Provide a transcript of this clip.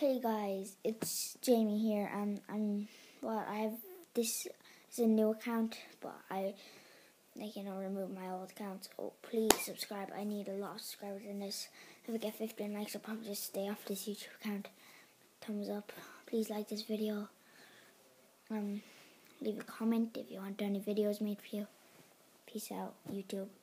Hey guys, it's Jamie here, and this is a new account, but I remove my old account. So please subscribe. I need a lot of subscribers in this. If I get 15 likes, I'll probably just stay off this YouTube account. Thumbs up. Please like this video. Leave a comment if you want any videos made for you. Peace out, YouTube.